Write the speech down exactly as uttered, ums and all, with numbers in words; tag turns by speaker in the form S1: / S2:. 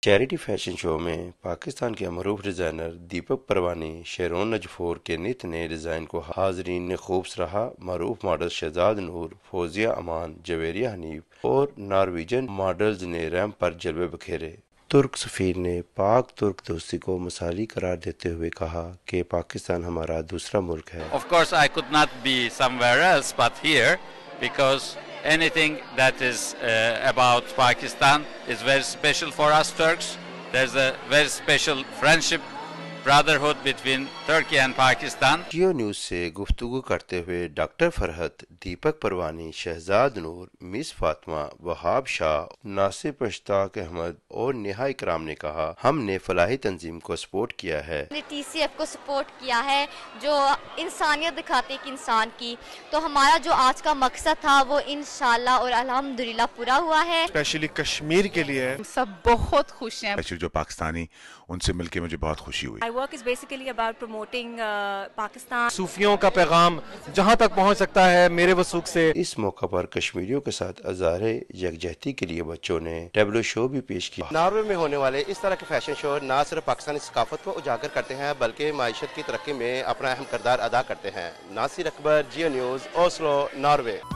S1: Charity fashion show میں پاکستان کے معروف ڈیزائنر دیپک پروانی، شیرون نجفور کے نت نئے ڈیزائن کو حاضرین نے خوب سراہا۔ معروف ماڈل شہزاد نور، فوزیہ امان، جویریہ حنیف اور نارویجن ماڈلز نے ریمپ پر جلوے بکھیرے۔ ترک سفیر نے پاک ترک دوستی کو مثالی قرار دیتے ہوئے کہا کہ پاکستان ہمارا دوسرا ملک ہے۔
S2: Of course I could not be somewhere else but here because anything that is uh, about Pakistan is very special for us Turks. There's a very special friendship, brotherhood between Turkey and Pakistan.
S1: Geo news سے گفتگو کرتے ہوئے doctor Farhat, Deepak Parwani, Shahzad Noor, Miss Fatima, Wahab Shah, Nasir Mushtaq Ahmed اور نیہا اکرام نے کہا، ہم نے فلاحی تنظیم کو سپورٹ کیا ہے،
S3: ٹی سی ایف کو سپورٹ کیا ہے جو انسانیت دکھاتے ایک انسان کی، تو ہمارا جو آج کا مقصد تھا وہ انشاءاللہ اور الحمدللہ پورا ہوا ہے۔
S4: اسپیشلی کشمیر کے لیے
S5: سب بہت خوش ہیں،
S6: جو پاکستانی ان سے مل کے مجھے بہت خوشی ہوئی۔
S7: My work is basically about promoting uh, Pakistan.
S4: صوفیوں کا پیغام جہاں تک پہنچ سکتا ہے میرے وثوق سے۔
S1: اس موقع پر کشمیریوں کے ساتھ اظہار یکجہتی کے لیے بچوں نے ٹیبلو شو بھی پیش کیا۔
S8: ناروے میں ہونے والے اس طرح کے فیشن شو نہ صرف پاکستانی ثقافت کو اجاگر کرتے ہیں بلکہ معیشت کی ترقی میں اپنا اہم کردار ادا کرتے ہیں۔ Nasir Akbar, Geo news, Oslo, Norway.